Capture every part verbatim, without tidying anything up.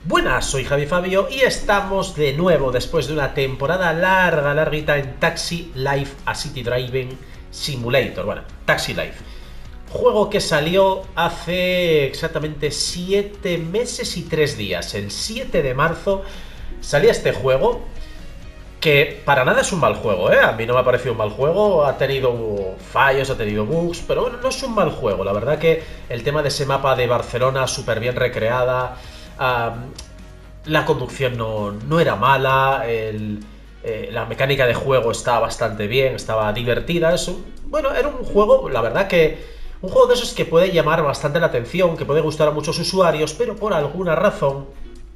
Buenas, soy Javi Fabio y estamos de nuevo después de una temporada larga, larguita en Taxi Life A City Driving Simulator. Bueno, Taxi Life. Juego que salió hace exactamente siete meses y tres días. El siete de marzo salía este juego, que para nada es un mal juego, ¿eh? A mí no me ha parecido un mal juego, ha tenido fallos, ha tenido bugs, pero bueno, no es un mal juego. La verdad que el tema de ese mapa de Barcelona súper bien recreada, um, la conducción no, no era mala, el, eh, la mecánica de juego estaba bastante bien, estaba divertida. Es un, bueno, era un juego, la verdad que un juego de esos que puede llamar bastante la atención, que puede gustar a muchos usuarios, pero por alguna razón,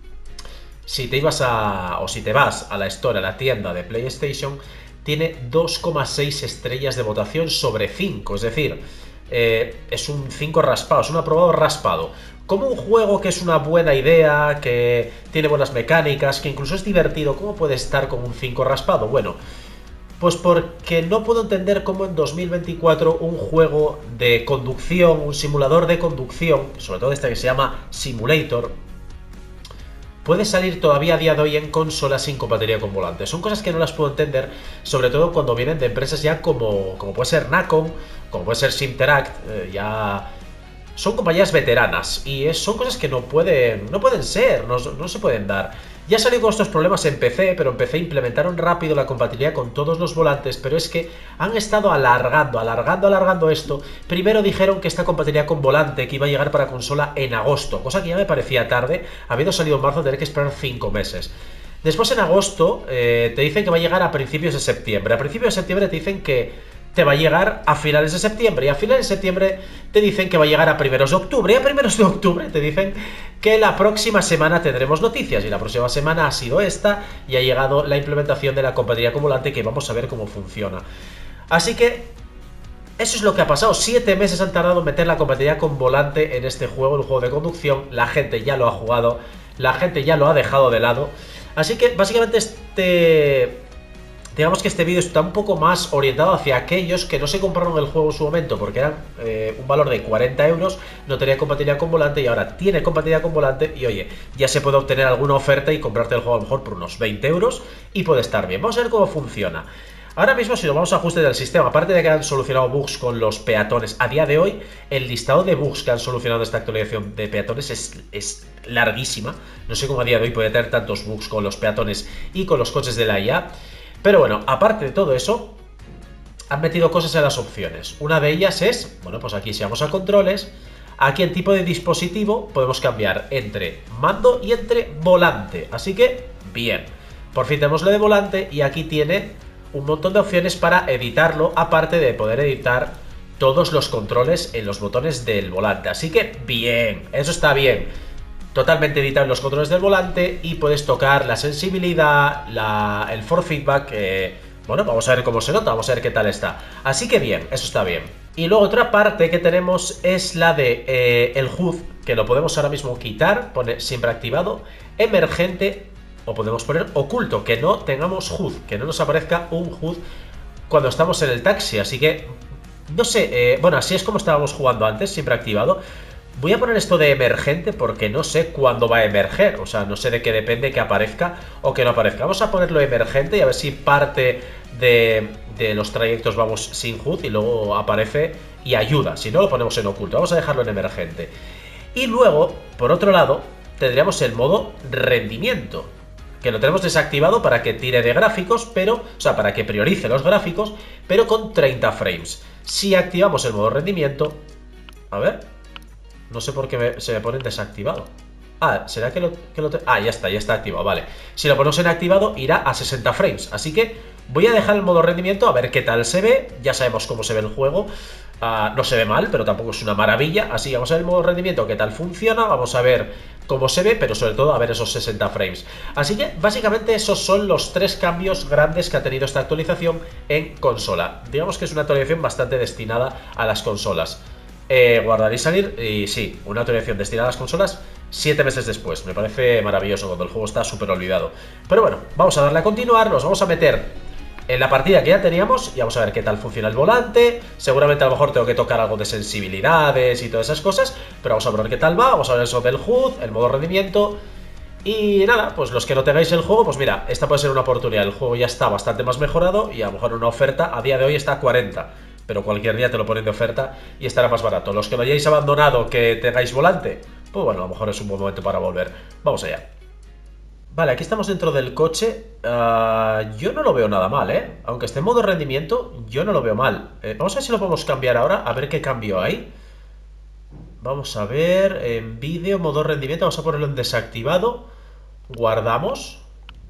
si te ibas a, o si te vas a la Store, a la tienda de PlayStation, tiene dos coma seis estrellas de votación sobre cinco, es decir, eh, es un cinco raspado, es un aprobado raspado. Como un juego que es una buena idea, que tiene buenas mecánicas, que incluso es divertido, ¿cómo puede estar con un cinco raspado? Bueno, pues porque no puedo entender cómo en dos mil veinticuatro un juego de conducción, un simulador de conducción, sobre todo este que se llama Simulator, puede salir todavía a día de hoy en consolas sin compatibilidad con volante. Son cosas que no las puedo entender, sobre todo cuando vienen de empresas ya como, como puede ser Nacon, como puede ser Simteract, eh, ya son compañías veteranas y es, son cosas que no pueden, no pueden ser, no, no se pueden dar. Ya salió con estos problemas en P C, pero en P C implementaron rápido la compatibilidad con todos los volantes, pero es que han estado alargando, alargando, alargando esto. Primero dijeron que esta compatibilidad con volante que iba a llegar para consola en agosto, cosa que ya me parecía tarde, habiendo salido en marzo tener que esperar cinco meses. Después en agosto eh, te dicen que va a llegar a principios de septiembre. A principios de septiembre te dicen que te va a llegar a finales de septiembre, y a finales de septiembre te dicen que va a llegar a primeros de octubre, y a primeros de octubre te dicen que la próxima semana tendremos noticias, y la próxima semana ha sido esta, y ha llegado la implementación de la compatibilidad con volante, que vamos a ver cómo funciona. Así que eso es lo que ha pasado. Siete meses han tardado en meter la compatibilidad con volante en este juego, el juego de conducción. La gente ya lo ha jugado, la gente ya lo ha dejado de lado. Así que básicamente este... digamos que este vídeo está un poco más orientado hacia aquellos que no se compraron el juego en su momento porque eran eh, un valor de cuarenta euros, no tenía compatibilidad con volante y ahora tiene compatibilidad con volante y oye, ya se puede obtener alguna oferta y comprarte el juego a lo mejor por unos veinte euros y puede estar bien. Vamos a ver cómo funciona. Ahora mismo, si nos vamos a ajustes del sistema, aparte de que han solucionado bugs con los peatones, a día de hoy el listado de bugs que han solucionado esta actualización de peatones es, es larguísima. No sé cómo a día de hoy puede tener tantos bugs con los peatones y con los coches de la I A. Pero bueno, aparte de todo eso, han metido cosas en las opciones. Una de ellas es, bueno, pues aquí si vamos a controles, aquí en tipo de dispositivo podemos cambiar entre mando y entre volante. Así que, bien, por fin tenemos lo de volante y aquí tiene un montón de opciones para editarlo, aparte de poder editar todos los controles en los botones del volante. Así que, bien, eso está bien. Totalmente editable los controles del volante y puedes tocar la sensibilidad, la, el force feedback, eh, bueno, vamos a ver cómo se nota, vamos a ver qué tal está. Así que bien, eso está bien. Y luego otra parte que tenemos es la de eh, el H U D, que lo podemos ahora mismo quitar, poner siempre activado, emergente, o podemos poner oculto, que no tengamos H U D, que no nos aparezca un H U D cuando estamos en el taxi. Así que, no sé, eh, bueno, así es como estábamos jugando antes, siempre activado. Voy a poner esto de emergente porque no sé cuándo va a emerger, o sea, no sé de qué depende que aparezca o que no aparezca. Vamos a ponerlo emergente y a ver si parte de, de los trayectos vamos sin H U D y luego aparece y ayuda. Si no, lo ponemos en oculto. Vamos a dejarlo en emergente. Y luego, por otro lado, tendríamos el modo rendimiento, que lo tenemos desactivado para que tire de gráficos, pero, o sea, para que priorice los gráficos, pero con treinta frames. Si activamos el modo rendimiento, a ver... no sé por qué me, se me pone desactivado. Ah, ¿será que lo, que lo... Ah, ya está, ya está activado, vale. Si lo ponemos en activado, irá a sesenta frames. Así que voy a dejar el modo rendimiento a ver qué tal se ve. Ya sabemos cómo se ve el juego. Uh, no se ve mal, pero tampoco es una maravilla. Así que vamos a ver el modo rendimiento, qué tal funciona. Vamos a ver cómo se ve, pero sobre todo a ver esos sesenta frames. Así que básicamente esos son los tres cambios grandes que ha tenido esta actualización en consola. Digamos que es una actualización bastante destinada a las consolas. Eh, guardar y salir, y sí, una actualización destinada a las consolas siete meses después. Me parece maravilloso cuando el juego está súper olvidado. Pero bueno, vamos a darle a continuar, nos vamos a meter en la partida que ya teníamos y vamos a ver qué tal funciona el volante. Seguramente a lo mejor tengo que tocar algo de sensibilidades y todas esas cosas, pero vamos a ver qué tal va, vamos a ver eso del H U D, el modo rendimiento. Y nada, pues los que no tengáis el juego, pues mira, esta puede ser una oportunidad. El juego ya está bastante más mejorado y a lo mejor una oferta a día de hoy está a cuarenta, pero cualquier día te lo ponen de oferta y estará más barato. Los que lo hayáis abandonado, que tengáis volante, pues bueno, a lo mejor es un buen momento para volver. Vamos allá. Vale, aquí estamos dentro del coche. uh, Yo no lo veo nada mal, ¿eh? Aunque esté en modo rendimiento, yo no lo veo mal. eh, Vamos a ver si lo podemos cambiar ahora, a ver qué cambio hay. Vamos a ver, en vídeo, modo rendimiento, vamos a ponerlo en desactivado. Guardamos.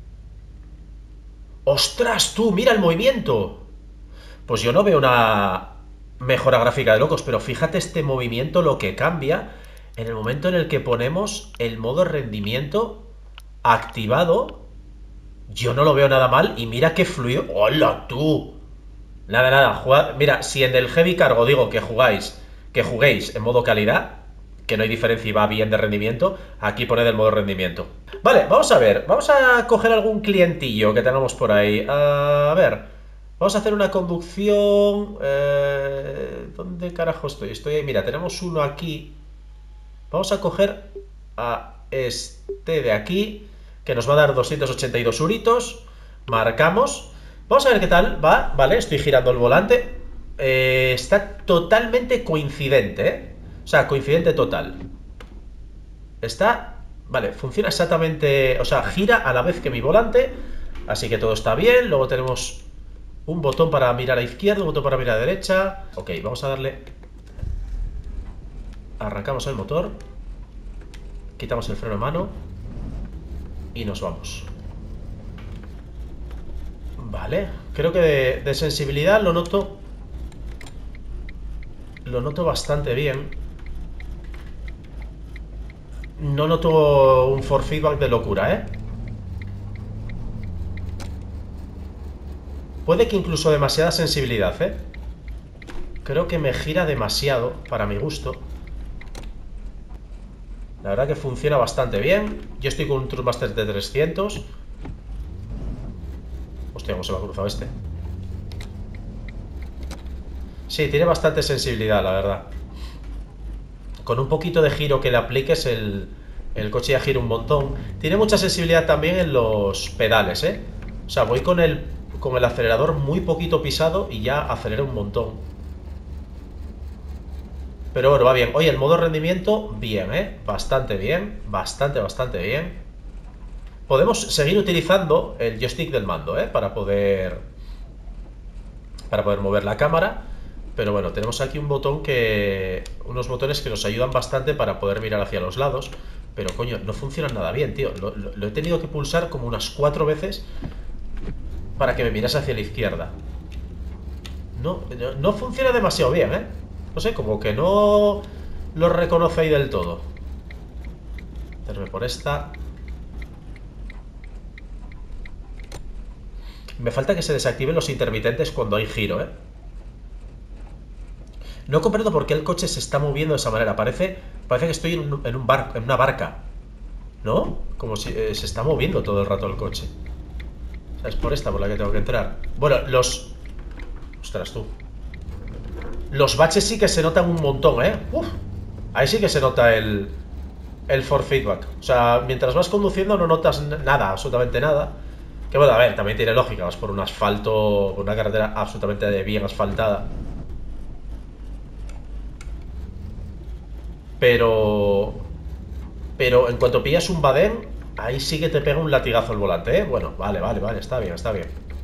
¡Ostras, tú! ¡Mira el movimiento! Pues yo no veo una mejora gráfica de locos, pero fíjate este movimiento lo que cambia en el momento en el que ponemos el modo rendimiento activado. Yo no lo veo nada mal y mira qué fluido. ¡Hola, tú! Nada, nada, jugad. Mira, si en el heavy cargo digo que jugáis, que juguéis en modo calidad, que no hay diferencia y va bien de rendimiento, aquí poned el modo rendimiento. Vale, vamos a ver, vamos a coger algún clientillo que tengamos por ahí. A ver, vamos a hacer una conducción. Eh, ¿Dónde carajo estoy? Estoy ahí, mira, tenemos uno aquí. Vamos a coger a este de aquí, que nos va a dar doscientos ochenta y dos euritos. Marcamos. Vamos a ver qué tal va. Vale, estoy girando el volante. eh, Está totalmente coincidente, ¿eh? O sea, coincidente total. Está... Vale, funciona exactamente... O sea, gira a la vez que mi volante. Así que todo está bien. Luego tenemos un botón para mirar a izquierda, un botón para mirar a derecha. Ok, vamos a darle... Arrancamos el motor. Quitamos el freno de mano. Y nos vamos. Vale, creo que de, de sensibilidad lo noto. Lo noto bastante bien. No noto un force feedback de locura, ¿eh? Puede que incluso demasiada sensibilidad, ¿eh? Creo que me gira demasiado para mi gusto. La verdad que funciona bastante bien. Yo estoy con un Trustmaster de trescientos. Hostia, cómo se me ha cruzado este. Sí, tiene bastante sensibilidad, la verdad. Con un poquito de giro que le apliques, el, el coche ya gira un montón. Tiene mucha sensibilidad también en los pedales, ¿eh? O sea, voy con el, con el acelerador muy poquito pisado y ya acelera un montón. Pero bueno, va bien. Oye, el modo rendimiento, bien, ¿eh? Bastante bien. Bastante, bastante bien. Podemos seguir utilizando el joystick del mando, ¿eh? Para poder... Para poder mover la cámara. Pero bueno, tenemos aquí un botón que... Unos botones que nos ayudan bastante para poder mirar hacia los lados. Pero coño, no funcionan nada bien, tío. Lo, lo, lo he tenido que pulsar como unas cuatro veces para que me mirase hacia la izquierda. No, no, no funciona demasiado bien, ¿eh? No sé, como que no lo reconoce ahí del todo. Hacerme por esta. Me falta que se desactiven los intermitentes cuando hay giro, ¿eh? No comprendo por qué el coche se está moviendo de esa manera. Parece, parece que estoy en, un, en, un bar, en una barca, ¿no? Como si eh, se está moviendo todo el rato el coche. O sea, es por esta por la que tengo que entrar. Bueno, los... Ostras, tú. Los baches sí que se notan un montón, ¿eh? Uf, ahí sí que se nota el, el force feedback. O sea, mientras vas conduciendo no notas nada, absolutamente nada. Que bueno, a ver, también tiene lógica. Vas por un asfalto, por una carretera absolutamente bien asfaltada. Pero... Pero en cuanto pillas un badén, ahí sí que te pega un latigazo el volante, ¿eh? Bueno, vale, vale, vale, está bien, está bien.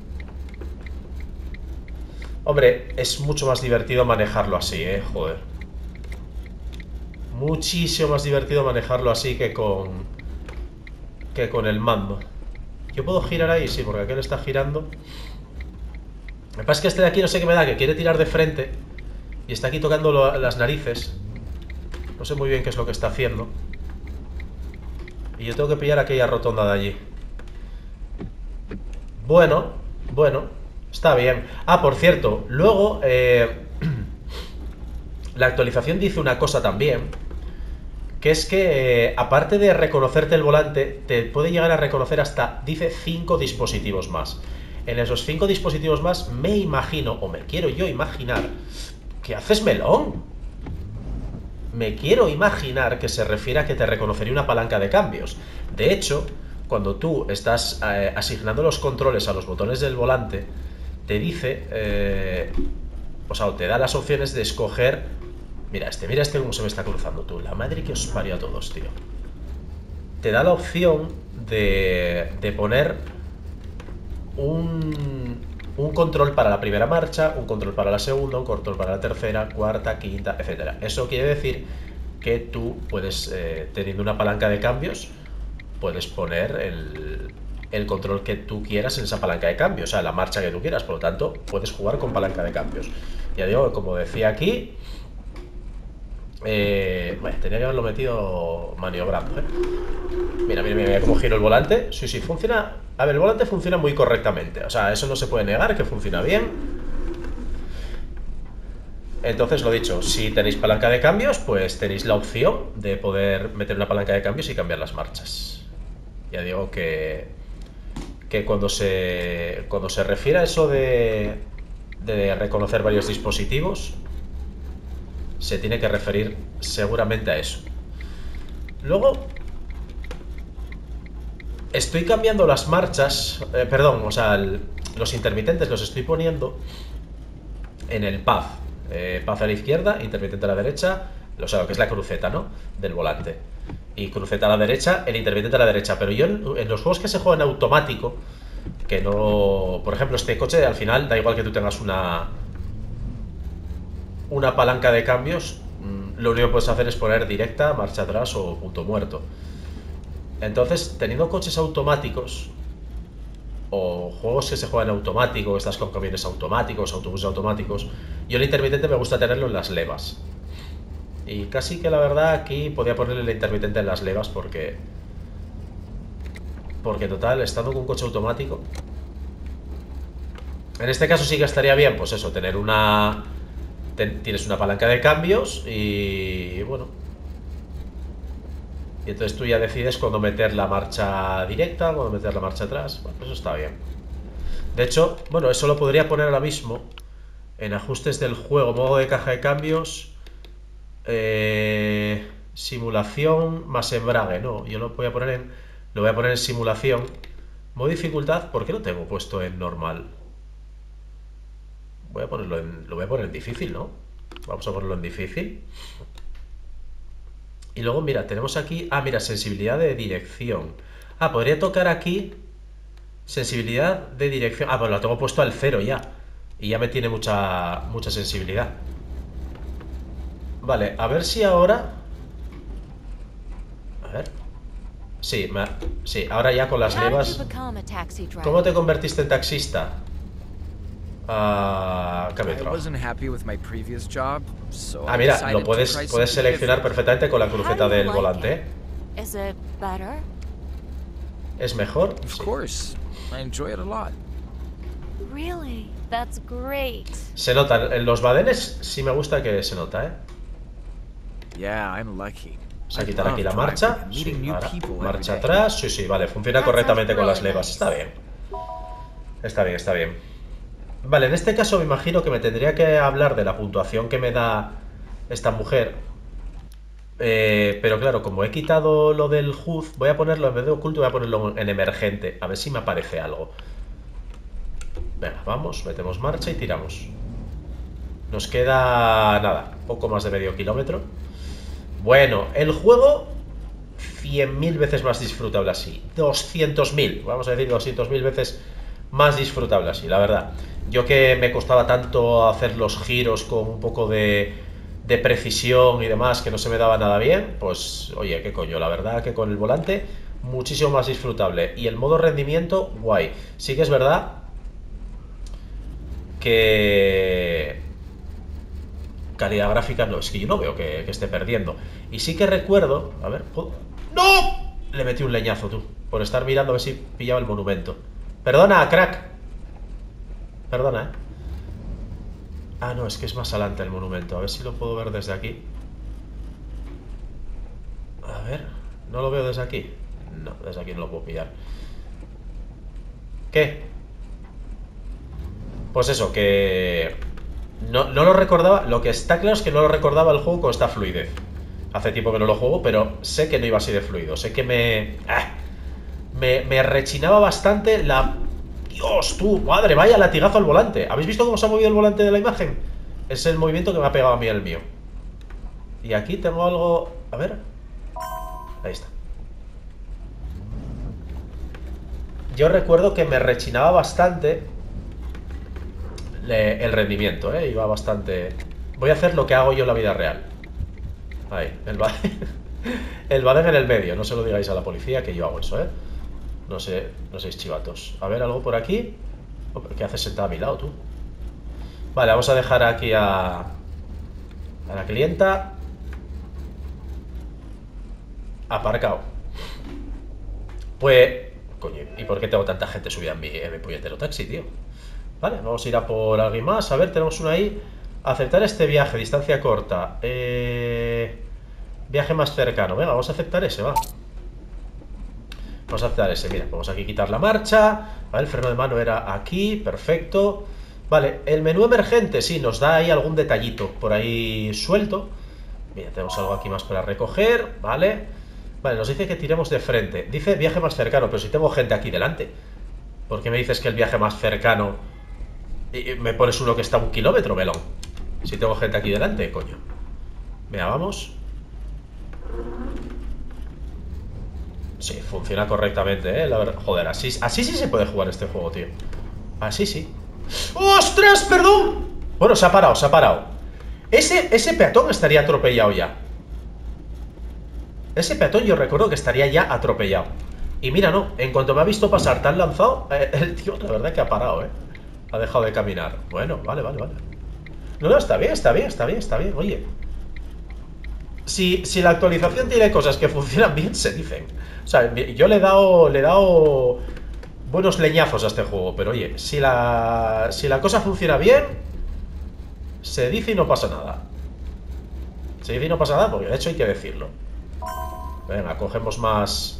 Hombre, es mucho más divertido manejarlo así, ¿eh? Joder. Muchísimo más divertido manejarlo así que con... Que con el mando. ¿Yo puedo girar ahí? Sí, porque aquel está girando. Lo que pasa es que este de aquí no sé qué me da, que quiere tirar de frente y está aquí tocando lo, las narices. No sé muy bien qué es lo que está haciendo. Y yo tengo que pillar aquella rotonda de allí. Bueno, bueno, está bien. Ah, por cierto, luego eh, la actualización dice una cosa también, que es que eh, aparte de reconocerte el volante, te puede llegar a reconocer hasta, dice, cinco dispositivos más. En esos cinco dispositivos más me imagino, o me quiero yo imaginar, ¿qué haces, melón? me quiero imaginar que se refiere a que te reconocería una palanca de cambios. De hecho, cuando tú estás eh, asignando los controles a los botones del volante, te dice, eh, o sea, te da las opciones de escoger. Mira este, mira este cómo se me está cruzando, tú. La madre que os parió a todos, tío. Te da la opción de, de poner un, un control para la primera marcha, un control para la segunda, un control para la tercera, cuarta, quinta, etcétera. Eso quiere decir que tú puedes, eh, teniendo una palanca de cambios, puedes poner el, el control que tú quieras en esa palanca de cambios, o sea, la marcha que tú quieras. Por lo tanto, puedes jugar con palanca de cambios. Ya digo, como decía aquí, eh, bueno, tenía que haberlo metido maniobrando, ¿eh? Mira, mira, mira, mira cómo giro el volante. Sí, sí, funciona. A ver, el volante funciona muy correctamente. O sea, eso no se puede negar, que funciona bien. Entonces, lo dicho, si tenéis palanca de cambios, pues tenéis la opción de poder meter una palanca de cambios y cambiar las marchas. Ya digo que que cuando se cuando se refiere a eso de de reconocer varios dispositivos, se tiene que referir seguramente a eso. Luego estoy cambiando las marchas, eh, perdón, o sea, el, los intermitentes los estoy poniendo en el path. Eh, path a la izquierda, intermitente a la derecha, o sea, lo que es la cruceta, ¿no? Del volante. Y cruceta a la derecha, el intermitente a la derecha. Pero yo en, en los juegos que se juegan en automático, que no... Por ejemplo, este coche al final da igual que tú tengas una una palanca de cambios, lo único que puedes hacer es poner directa, marcha atrás o punto muerto. Entonces, teniendo coches automáticos o juegos que se juegan en automático, estás con camiones automáticos, autobuses automáticos, yo el intermitente me gusta tenerlo en las levas. Y casi que la verdad aquí podía ponerle el intermitente en las levas porque... Porque total, estando con un coche automático... En este caso sí que estaría bien, pues eso, tener una... Ten, tienes una palanca de cambios y... Bueno... Y entonces tú ya decides cuándo meter la marcha directa, cuándo meter la marcha atrás. Bueno, eso está bien. De hecho, bueno, eso lo podría poner ahora mismo en ajustes del juego, modo de caja de cambios, eh, simulación más embrague. No, yo lo voy a poner en lo voy a poner en simulación. Modo dificultad, ¿por qué lo tengo puesto en normal? Voy a ponerlo en, lo voy a poner en difícil, ¿no? Vamos a ponerlo en difícil. Y luego, mira, tenemos aquí... Ah, mira, sensibilidad de dirección. Ah, podría tocar aquí sensibilidad de dirección. Ah, pues lo tengo puesto al cero ya. Y ya me tiene mucha, mucha sensibilidad. Vale, a ver si ahora... A ver... Sí, me... sí, ahora ya con las levas... ¿Cómo te convertiste en taxista? Ah, cambio de trabajo. Ah, mira, lo puedes, puedes seleccionar perfectamente con la cruceta del volante, ¿eh? ¿Es mejor? Sí. Se nota, en los badenes sí me gusta que se nota, ¿eh? Vamos a quitar aquí la marcha. Sí, ahora, marcha atrás. Sí, sí, vale, funciona correctamente con las levas. Está bien. Está bien, está bien. Vale, en este caso me imagino que me tendría que hablar de la puntuación que me da esta mujer. Eh, pero claro, como he quitado lo del H U D, voy a ponerlo en vez de oculto, voy a ponerlo en emergente. A ver si me aparece algo. Venga, vamos, metemos marcha y tiramos. Nos queda, nada, poco más de medio kilómetro. Bueno, el juego cien mil veces más disfrutable así. doscientos mil, vamos a decir doscientos mil veces más disfrutable así, la verdad. Yo que me costaba tanto hacer los giros con un poco de, de precisión y demás, que no se me daba nada bien, pues oye, qué coño, la verdad que con el volante muchísimo más disfrutable. Y el modo rendimiento, guay. Sí que es verdad que... calidad gráfica no, es que yo no veo que, que esté perdiendo. Y sí que recuerdo... A ver, ¿puedo? ¡No! Le metí un leñazo, tú, por estar mirando a ver si pillaba el monumento. Perdona, crack. Perdona, ¿eh? Ah, no, es que es más adelante el monumento. A ver si lo puedo ver desde aquí. A ver, ¿no lo veo desde aquí? No, desde aquí no lo puedo pillar. ¿Qué? Pues eso, que... No, no lo recordaba. Lo que está claro es que no lo recordaba el juego con esta fluidez. Hace tiempo que no lo juego, pero sé que no iba así de fluido. Sé que me... ¡Ah! Me, me rechinaba bastante la... Dios, tú, madre, vaya latigazo al volante. ¿Habéis visto cómo se ha movido el volante de la imagen? Es el movimiento que me ha pegado a mí el mío. Y aquí tengo algo... A ver. Ahí está. Yo recuerdo que me rechinaba bastante el rendimiento, ¿eh? Iba bastante... Voy a hacer lo que hago yo en la vida real. Ahí, el Baden. El Baden en el medio. No se lo digáis a la policía que yo hago eso, ¿eh? No sé, no seáis chivatos. A ver, algo por aquí. Oh, ¿qué haces sentado a mi lado, tú? Vale, vamos a dejar aquí a... A la clienta. Aparcado. Pues... Coño, ¿y por qué tengo tanta gente subida en mi, en mi puñetero taxi, tío? Vale, vamos a ir a por alguien más. A ver, tenemos una ahí. Aceptar este viaje, distancia corta. Eh... Viaje más cercano. Venga, vamos a aceptar ese, va. Vamos a aceptar ese. Mira, vamos aquí a quitar la marcha. Vale, el freno de mano era aquí. Perfecto. Vale, el menú emergente, sí, nos da ahí algún detallito por ahí suelto. Mira, tenemos algo aquí más para recoger. Vale. Vale, nos dice que tiremos de frente. Dice viaje más cercano, pero si tengo gente aquí delante. ¿Por qué me dices que el viaje más cercano... Y me pones uno que está a un kilómetro, melón? Si tengo gente aquí delante, coño. Venga, vamos. Sí, funciona correctamente, ¿eh? La verdad. Joder, así, así sí se puede jugar este juego, tío. Así sí. ¡Ostras, perdón! Bueno, se ha parado, se ha parado. Ese, ese peatón estaría atropellado ya. Ese peatón yo recuerdo que estaría ya atropellado. Y mira, no, en cuanto me ha visto pasar tan lanzado, eh, el tío, la verdad que ha parado, ¿eh? Ha dejado de caminar. Bueno, vale, vale, vale. No, no, está bien, está bien, está bien, está bien. Oye, si, si la actualización tiene cosas que funcionan bien, se dicen. O sea, yo le he dado, le he dado buenos leñazos a este juego, pero oye, si la, si la cosa funciona bien, se dice y no pasa nada. Se dice y no pasa nada porque de hecho hay que decirlo. Venga, cogemos más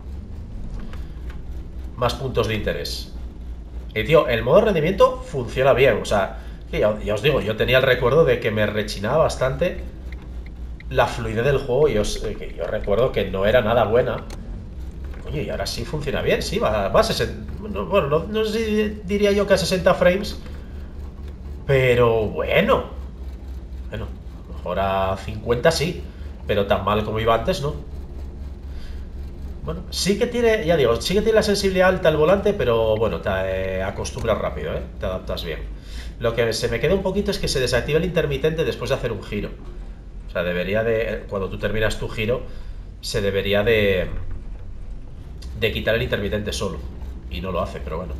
Más puntos de interés. Y tío, el modo rendimiento funciona bien. O sea, que ya, ya os digo, yo tenía el recuerdo de que me rechinaba bastante la fluidez del juego. Y os, eh, que yo recuerdo que no era nada buena. Oye, y ahora sí funciona bien. Sí, va, va a sesenta. No, bueno, no, no sé si diría yo que a sesenta frames. Pero bueno. Bueno, a lo mejor a cincuenta sí. Pero tan mal como iba antes, ¿no? Bueno, sí que tiene, ya digo, sí que tiene la sensibilidad alta el volante, pero bueno, te eh, acostumbras rápido, ¿eh? Te adaptas bien. Lo que se me queda un poquito es que se desactiva el intermitente después de hacer un giro. O sea, debería de, cuando tú terminas tu giro, se debería de, de quitar el intermitente solo. Y no lo hace, pero bueno.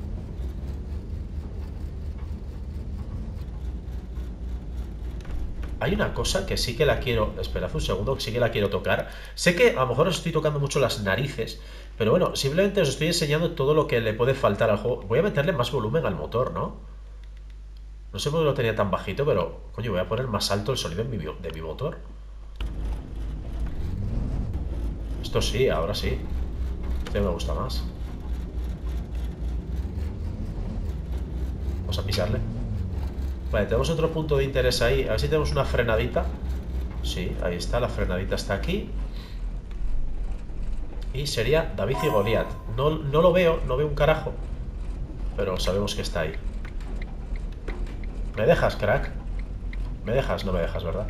Hay una cosa que sí que la quiero... Esperad un segundo, que sí que la quiero tocar. Sé que a lo mejor os estoy tocando mucho las narices, pero bueno, simplemente os estoy enseñando todo lo que le puede faltar al juego. Voy a meterle más volumen al motor, ¿no? No sé por qué lo tenía tan bajito, pero... Coño, voy a poner más alto el sonido de mi, de mi motor. Esto sí, ahora sí. Este me gusta más. Vamos a pisarle. Vale, tenemos otro punto de interés ahí. A ver si tenemos una frenadita. Sí, ahí está, la frenadita está aquí. Y sería David y Goliat. No, no lo veo, no veo un carajo, pero sabemos que está ahí. ¿Me dejas, crack? ¿Me dejas? No me dejas, ¿verdad?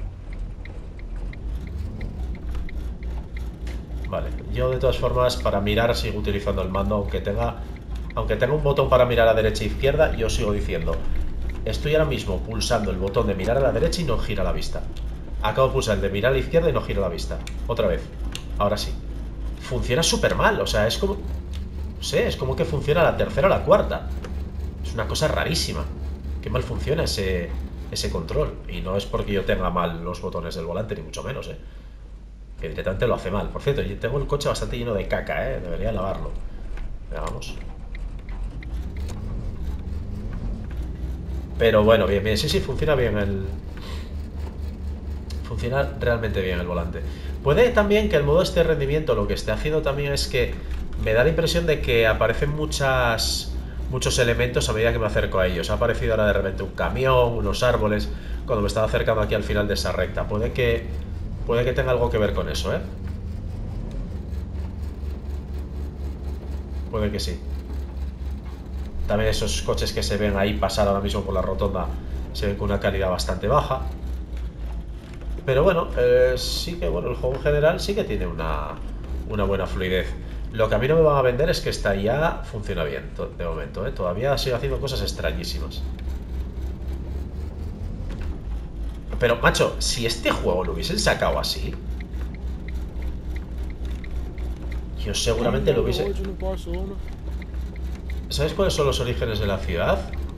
Vale, yo de todas formas para mirar sigo utilizando el mando. Aunque tenga, aunque tenga un botón para mirar a derecha e izquierda, yo sigo diciendo: estoy ahora mismo pulsando el botón de mirar a la derecha y no gira la vista. Acabo de pulsar el de mirar a la izquierda y no gira la vista. Otra vez. Ahora sí. Funciona súper mal, o sea, es como... No sé, es como que funciona la tercera o la cuarta. Es una cosa rarísima. Qué mal funciona ese, ese control. Y no es porque yo tenga mal los botones del volante, ni mucho menos, eh. Que directamente lo hace mal. Por cierto, yo tengo el coche bastante lleno de caca, eh. Debería lavarlo. Venga, vamos. Pero bueno, bien, bien, sí, sí, funciona bien el... Funciona realmente bien el volante. Puede también que el modo este de rendimiento lo que esté haciendo también es que me da la impresión de que aparecen muchas... muchos elementos a medida que me acerco a ellos. Ha aparecido ahora de repente un camión, unos árboles, cuando me estaba acercando aquí al final de esa recta. Puede que... Puede que tenga algo que ver con eso, ¿eh? Puede que sí. También esos coches que se ven ahí pasar ahora mismo por la rotonda se ven con una calidad bastante baja. Pero bueno, eh, sí que bueno, el juego en general sí que tiene una, una buena fluidez. Lo que a mí no me van a vender es que esta I A funciona bien de momento, ¿eh? Todavía sigue haciendo cosas extrañísimas. Pero, macho, si este juego lo hubiesen sacado así, yo seguramente lo hubiese... ¿Sabes cuáles son los orígenes de la ciudad?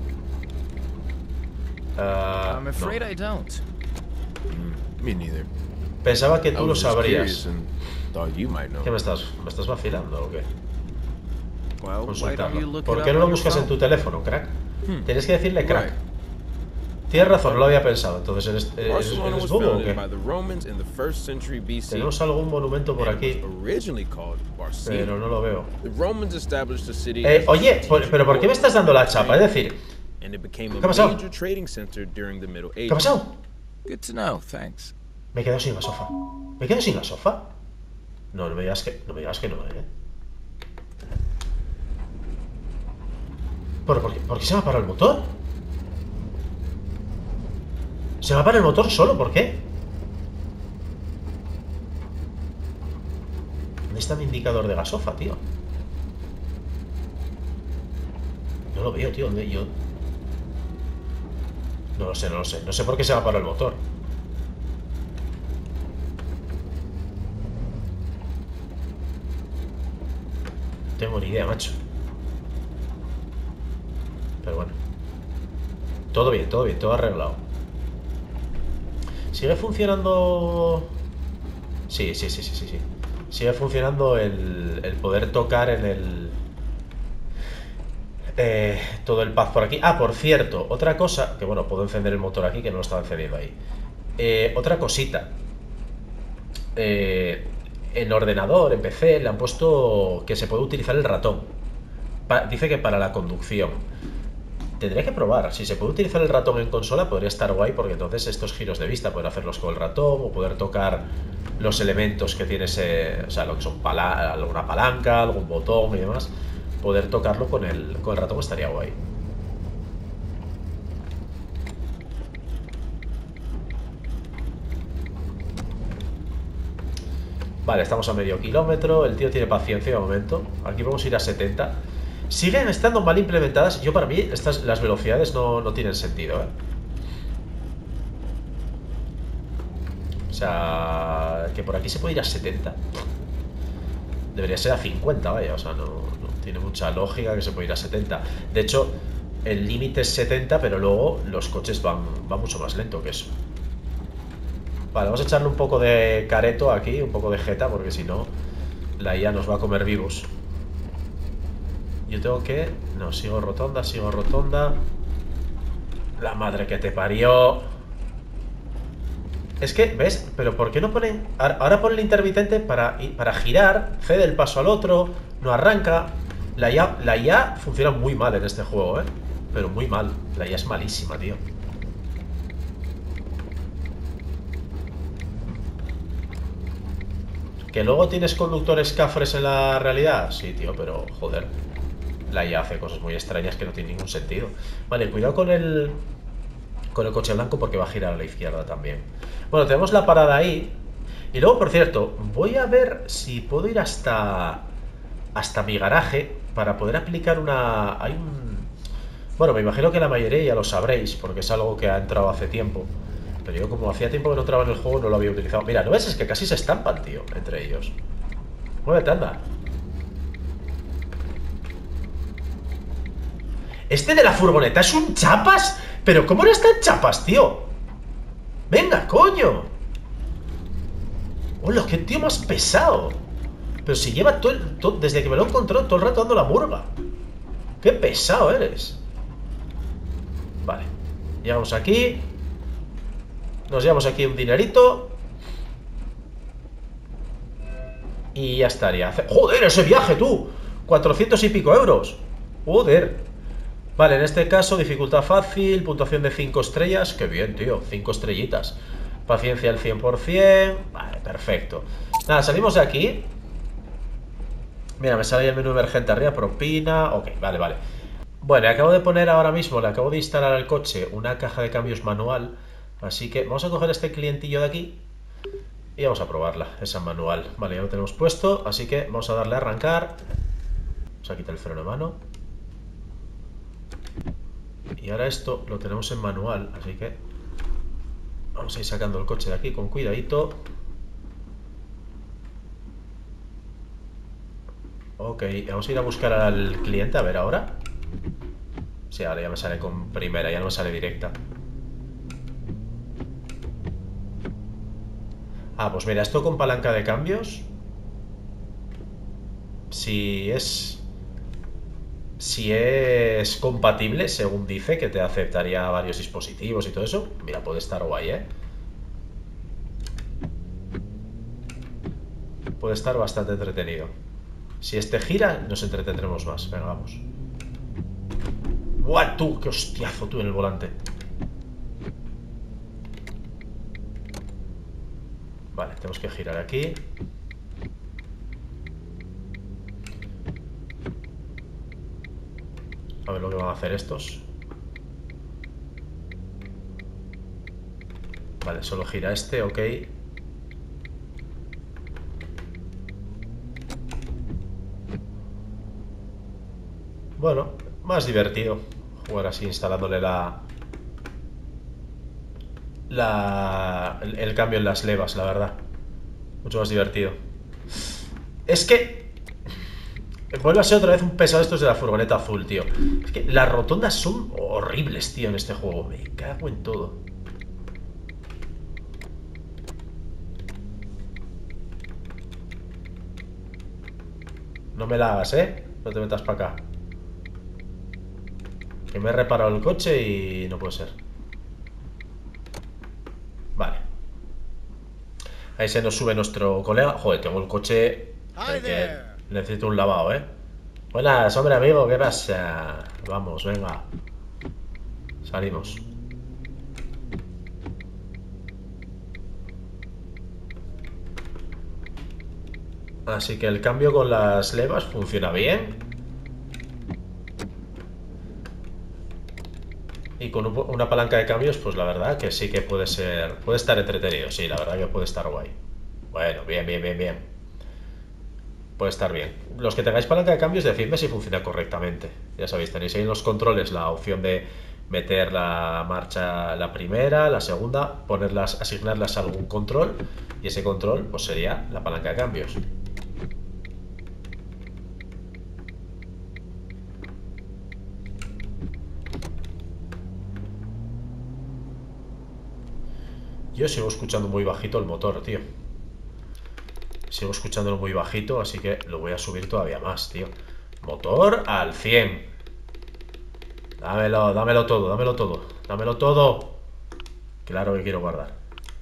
Uh, I'm afraid no. I don't. Me neither. Pensaba que tú I lo was just curious sabrías. and thought you might know. ¿Qué me estás, me estás vacilando o qué? Well, why don't Consultarlo. you look ¿Por it qué up no lo on your buscas en phone? tu teléfono, crack? Hmm. Tienes que decirle crack. Right. Tienes razón, no lo había pensado. Entonces, ¿eres, eres, Barcelona eres was bobo o founded qué? by the Romans in the first century B C. Tenemos algún monumento por and aquí, it was originally called Barcina. pero no lo veo. The Romans established the city Eh, as a oye, por- strategic pero ¿por qué me estás dando la chapa? Es decir, and it became a ¿Qué ha pasado? major trading center during the Middle Ages. ¿qué ha pasado? Good to know, thanks. Me he quedado sin gasofa. ¿Me he quedado sin gasofa? No, no me digas que no, me digas que no, ¿eh? ¿Por, por, qué, ¿Por qué se me ha parado el motor? Se me ha parado el motor solo, ¿por qué? ¿Dónde está mi indicador de gasofa, tío? No lo veo, tío. ¿Dónde yo? No lo sé, no lo sé. No sé por qué se me ha parado el motor. No tengo ni idea, macho. Pero bueno. Todo bien, todo bien, todo arreglado. ¿Sigue funcionando? Sí, sí, sí, sí, sí, sí. Sigue funcionando el, el poder tocar en el... Eh, todo el pad por aquí. Ah, por cierto, otra cosa... Que bueno, puedo encender el motor aquí, que no lo estaba encendiendo ahí. Eh, otra cosita. Eh, en ordenador, en P C, le han puesto que se puede utilizar el ratón. Pa- dice que para la conducción. Tendría que probar. Si se puede utilizar el ratón en consola, podría estar guay, porque entonces estos giros de vista poder hacerlos con el ratón o poder tocar los elementos que tiene ese, o sea, lo que son pala alguna palanca, algún botón y demás, poder tocarlo con el, con el ratón estaría guay. Vale, estamos a medio kilómetro. El tío tiene paciencia de momento. Aquí vamos a ir a setenta. Siguen estando mal implementadas. Yo, para mí, estas, las velocidades no, no tienen sentido, ¿eh? O sea, que por aquí se puede ir a setenta. Debería ser a cincuenta, vaya. O sea, no, no tiene mucha lógica que se pueda ir a setenta. De hecho, el límite es setenta, pero luego los coches van, van mucho más lento que eso. Vale, vamos a echarle un poco de careto aquí, un poco de jeta, porque si no, la I A nos va a comer vivos. Yo tengo que... No, sigo rotonda, sigo rotonda. La madre que te parió. Es que, ¿ves? Pero ¿por qué no ponen...? Ahora ponen el intermitente para, para girar, cede el paso al otro, no arranca. La I A, la I A funciona muy mal en este juego, ¿eh? Pero muy mal. La I A es malísima, tío. ¿Que luego tienes conductores cafres en la realidad? Sí, tío, pero joder. La I A hace cosas muy extrañas que no tienen ningún sentido. Vale, cuidado con el... Con el coche blanco porque va a girar a la izquierda también. Bueno, tenemos la parada ahí. Y luego, por cierto, voy a ver si puedo ir hasta... Hasta mi garaje para poder aplicar una... Hay un... Bueno, me imagino que la mayoría ya lo sabréis porque es algo que ha entrado hace tiempo. Pero yo, como hacía tiempo que no entraba en el juego, no lo había utilizado. Mira, ¿no ves? Es que casi se estampan, tío, entre ellos. Muévete, anda. Este de la furgoneta es un chapas. Pero ¿cómo no está en chapas, tío? Venga, coño. Hola, qué tío más pesado. Pero si lleva todo, el, todo desde que me lo encontró todo el rato dando la murga. Qué pesado eres. Vale, llegamos aquí. Nos llevamos aquí un dinerito. Y ya estaría. ¡Joder, ese viaje, tú! cuatrocientos y pico euros. Joder. Vale, en este caso, dificultad fácil, puntuación de cinco estrellas. Qué bien, tío, cinco estrellitas. Paciencia al cien por cien. Vale, perfecto. Nada, salimos de aquí. Mira, me sale ahí el menú emergente arriba, propina. Ok, vale, vale. Bueno, acabo de poner ahora mismo, le acabo de instalar al coche una caja de cambios manual. Así que vamos a coger este clientillo de aquí y vamos a probarla, esa manual. Vale, ya lo tenemos puesto, así que vamos a darle a arrancar. Vamos a quitar el freno de mano. Y ahora esto lo tenemos en manual, así que vamos a ir sacando el coche de aquí con cuidadito. Ok, vamos a ir a buscar al cliente, a ver ahora. Sí, ahora ya me sale con primera, ya no me sale directa. Ah, pues mira, esto con palanca de cambios. Si es... Si es compatible, según dice, que te aceptaría varios dispositivos y todo eso. Mira, puede estar guay, ¿eh? Puede estar bastante entretenido. Si este gira, nos entretendremos más. Venga, vamos. ¡Buah, tú! ¡Qué hostiazo tú en el volante! Vale, tenemos que girar aquí. A ver lo que van a hacer estos. Vale, solo gira este, ok. Bueno, más divertido jugar así, instalándole la... La... El, el cambio en las levas, la verdad. Mucho más divertido. Es que... Vuelve a ser otra vez un pesado estos de la furgoneta azul, tío. Es que las rotondas son horribles, tío, en este juego. Me cago en todo. No me la hagas, ¿eh? No te metas para acá. Que me he reparado el coche y no puede ser. Vale. Ahí se nos sube nuestro colega. Joder, tengo el coche que necesito un lavado, ¿eh? Buenas, hombre amigo, ¿qué pasa? Vamos, venga. Salimos. Así que el cambio con las levas funciona bien. Y con una palanca de cambios, pues la verdad que sí que puede ser... Puede estar entretenido, sí, la verdad que puede estar guay. Bueno, bien, bien, bien, bien. Puede estar bien. Los que tengáis palanca de cambios, decidme si funciona correctamente. Ya sabéis, tenéis ahí en los controles la opción de meter la marcha, la primera, la segunda, ponerlas, asignarlas a algún control. Y ese control, pues sería la palanca de cambios. Yo sigo escuchando muy bajito el motor, tío. Sigo escuchándolo muy bajito, así que lo voy a subir todavía más, tío. Motor al cien. Dámelo, dámelo todo, dámelo todo. Dámelo todo. Claro que quiero guardar.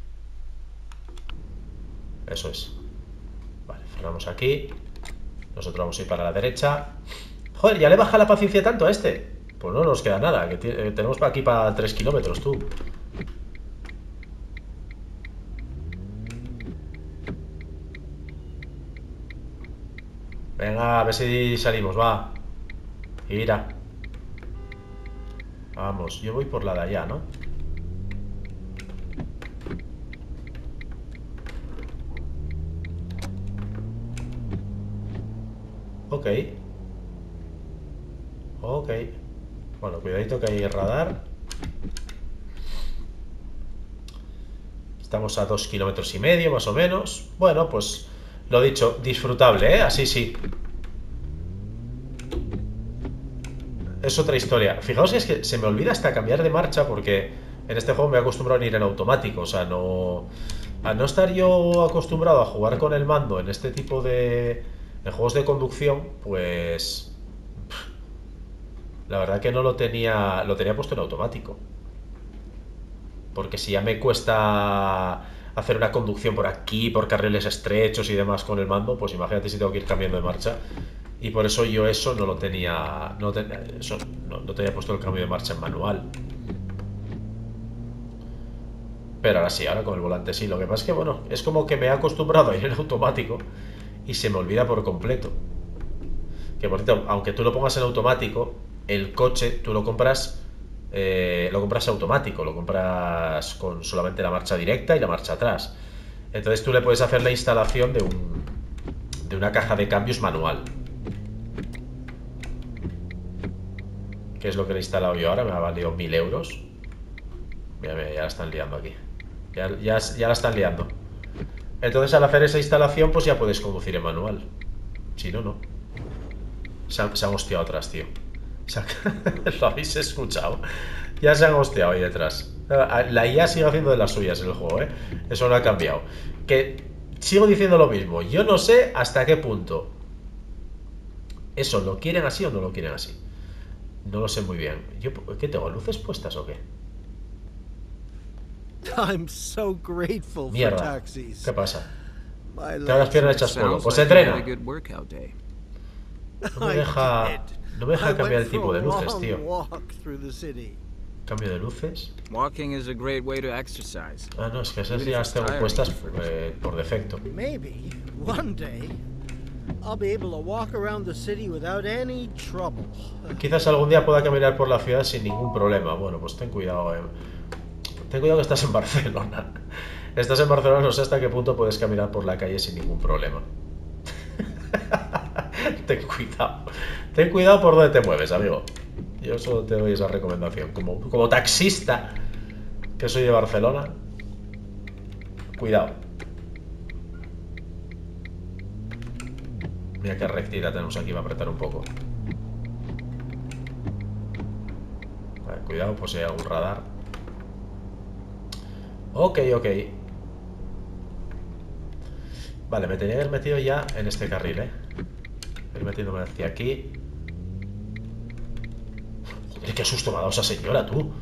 Eso es. Vale, frenamos aquí. Nosotros vamos a ir para la derecha. Joder, ¿ya le baja la paciencia tanto a este? Pues no nos queda nada, que eh, tenemos para aquí para tres kilómetros, tú. Venga, a ver si salimos, va. Gira. Vamos, yo voy por la de allá, ¿no? Ok. Ok. Bueno, cuidadito que hay radar. Estamos a dos kilómetros y medio, más o menos. Bueno, pues lo dicho, disfrutable, ¿eh? Así sí. Es otra historia. Fijaos que es que se me olvida hasta cambiar de marcha porque en este juego me he acostumbrado a ir en automático. O sea, no... Al no estar yo acostumbrado a jugar con el mando en este tipo de... En juegos de conducción, pues... La verdad que no lo tenía... Lo tenía puesto en automático. Porque si ya me cuesta hacer una conducción por aquí, por carriles estrechos y demás con el mando, pues imagínate si tengo que ir cambiando de marcha. Y por eso yo eso no lo tenía, no, ten, eso, no, no tenía puesto el cambio de marcha en manual. Pero ahora sí, ahora con el volante sí. Lo que pasa es que, bueno, es como que me he acostumbrado a ir en automático y se me olvida por completo. Que por cierto, aunque tú lo pongas en automático, el coche tú lo compras, eh, lo compras automático, lo compras con solamente la marcha directa y la marcha atrás. Entonces tú le puedes hacer la instalación de un de una caja de cambios manual. ¿Qué es lo que le he instalado yo ahora? Me ha valido mil euros. Mira, mira, ya la están liando aquí. Ya, ya, ya la están liando. Entonces al hacer esa instalación, pues ya puedes conducir en manual. Si no, no. Se han, se han hostiado atrás, tío. Se han... ¿Lo habéis escuchado? Ya se han hostiado ahí detrás. La I A sigue haciendo de las suyas en el juego, ¿eh? Eso no ha cambiado. Que sigo diciendo lo mismo. Yo no sé hasta qué punto eso lo quieren así o no lo quieren así. No lo sé muy bien. Yo, ¿qué tengo? ¿Luces puestas o qué? I'm so grateful for Mierda. taxis. ¿Qué pasa? My Tengo las piernas hechas polvo. Pues se entrena. No me deja... No me deja cambiar el tipo de luces, tío. Cambio de luces. Walking is a great way to exercise. Ah, no, es que esas ya las tengo puestas eh, por defecto. Maybe one day I'll be able to walk around the city without any trouble. Quizás algún día pueda caminar por la ciudad sin ningún problema. Bueno, pues ten cuidado, eh. Ten cuidado que estás en Barcelona. Estás en Barcelona, no sé hasta qué punto puedes caminar por la calle sin ningún problema. Ten cuidado. Ten cuidado por donde te mueves, amigo. Yo solo te doy esa recomendación. Como, como taxista, que soy de Barcelona, cuidado. Mira qué rectita tenemos aquí, va a apretar un poco. Vale, cuidado, pues si hay algún radar. Ok, ok. Vale, me tenía que haber metido ya en este carril, eh. Ir metiéndome hacia aquí. Joder, qué susto me ha dado esa señora, tú.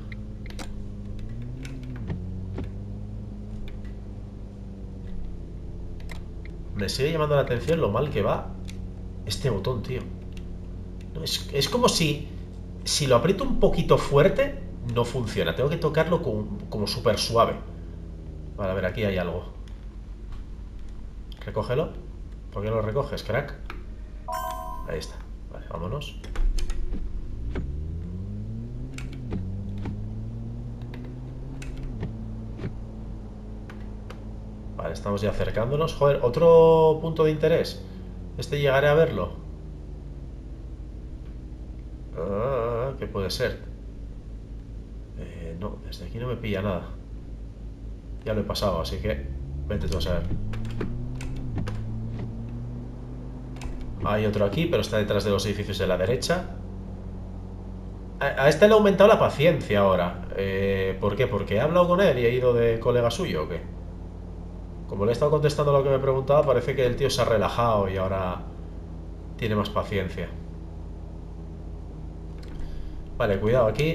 Me sigue llamando la atención lo mal que va este botón, tío. No, es, es como si Si lo aprieto un poquito fuerte, no funciona. Tengo que tocarlo como, como súper suave. Vale, a ver, aquí hay algo. Recógelo. ¿Por qué lo recoges, crack? Ahí está. Vale, vámonos. Vale, estamos ya acercándonos. Joder, otro punto de interés. Este llegaré a verlo. Ah, ¿qué puede ser? Eh, no, desde aquí no me pilla nada. Ya lo he pasado, así que vete tú a saber. Hay otro aquí, pero está detrás de los edificios de la derecha. A, a este le he aumentado la paciencia ahora. eh, ¿Por qué? ¿Porque he hablado con él y he ido de colega suyo o qué? Como le he estado contestando lo que me preguntaba, parece que el tío se ha relajado y ahora tiene más paciencia. Vale, cuidado aquí.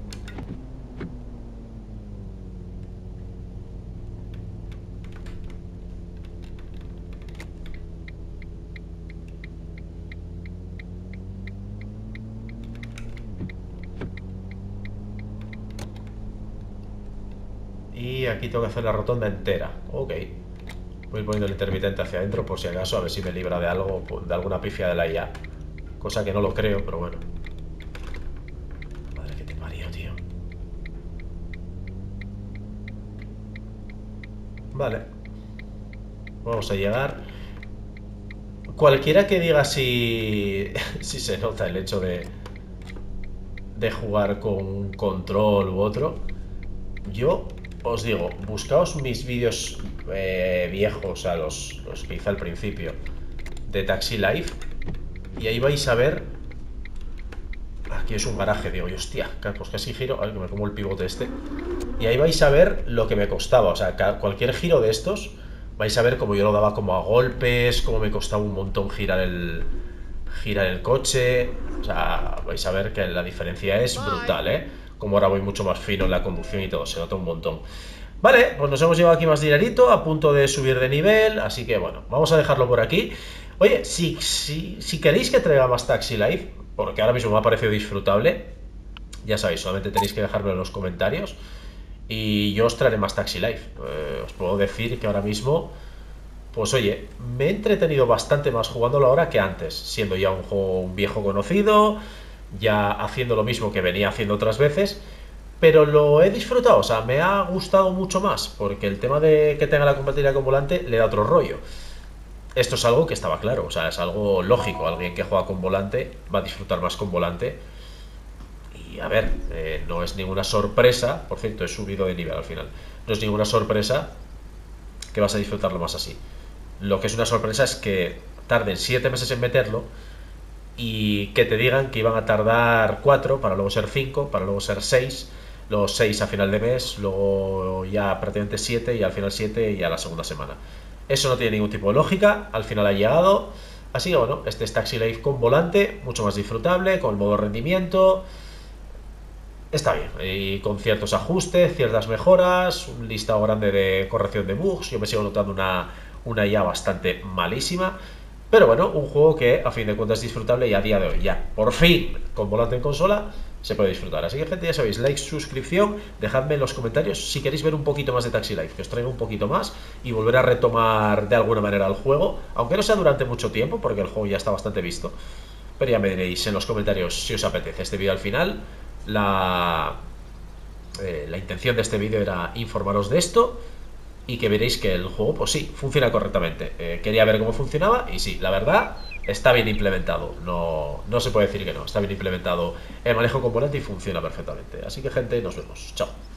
Y aquí tengo que hacer la rotonda entera. Ok. Voy poniendo el intermitente hacia adentro por si acaso, a ver si me libra de algo, de alguna pifia de la I A. Cosa que no lo creo, pero bueno. Madre que te parió, tío. Vale. Vamos a llegar. Cualquiera que diga si, si se nota el hecho de, de jugar con un control u otro, yo os digo, buscaos mis vídeos eh, viejos, o sea, los, los que hice al principio de Taxi Life, y ahí vais a ver. Aquí es un garaje, digo, y hostia, pues casi giro, a ver que me como el pivote este. Y ahí vais a ver lo que me costaba, o sea, cualquier giro de estos vais a ver como yo lo daba como a golpes, como me costaba un montón girar el girar el coche. O sea, vais a ver que la diferencia es brutal, ¿eh? Como ahora voy mucho más fino en la conducción y todo, se nota un montón. Vale, pues nos hemos llevado aquí más dinerito, a punto de subir de nivel, así que bueno, vamos a dejarlo por aquí. Oye, si, si, si queréis que traiga más Taxi Life, porque ahora mismo me ha parecido disfrutable, ya sabéis, solamente tenéis que dejármelo en los comentarios. Y yo os traeré más Taxi Life. Eh, os puedo decir que ahora mismo, pues oye, me he entretenido bastante más jugándolo ahora que antes, siendo ya un juego un viejo conocido, ya haciendo lo mismo que venía haciendo otras veces, pero lo he disfrutado, o sea, me ha gustado mucho más, porque el tema de que tenga la compatibilidad con volante le da otro rollo. Esto es algo que estaba claro, o sea, es algo lógico, alguien que juega con volante va a disfrutar más con volante. Y a ver, eh, no es ninguna sorpresa, por cierto, he subido de nivel al final, no es ninguna sorpresa que vas a disfrutarlo más así. Lo que es una sorpresa es que tarden siete meses en meterlo y que te digan que iban a tardar cuatro para luego ser cinco, para luego ser seis, luego seis a final de mes, luego ya prácticamente siete y al final siete y a la segunda semana. Eso no tiene ningún tipo de lógica, al final ha llegado. Así que bueno, este es Taxi Life con volante, mucho más disfrutable, con el modo rendimiento. Está bien, y con ciertos ajustes, ciertas mejoras, un listado grande de corrección de bugs. Yo me sigo notando una, una I A bastante malísima. Pero bueno, un juego que a fin de cuentas es disfrutable y a día de hoy ya, por fin, con volante en consola, se puede disfrutar. Así que gente, ya sabéis, like, suscripción, dejadme en los comentarios si queréis ver un poquito más de Taxi Life, que os traiga un poquito más y volver a retomar de alguna manera el juego, aunque no sea durante mucho tiempo, porque el juego ya está bastante visto. Pero ya me diréis en los comentarios si os apetece este vídeo al final. La, eh, la intención de este vídeo era informaros de esto y que veréis que el juego, pues sí, funciona correctamente. Eh, quería ver cómo funcionaba y sí, la verdad, está bien implementado. No, no se puede decir que no, está bien implementado el manejo con volante y funciona perfectamente. Así que gente, nos vemos. Chao.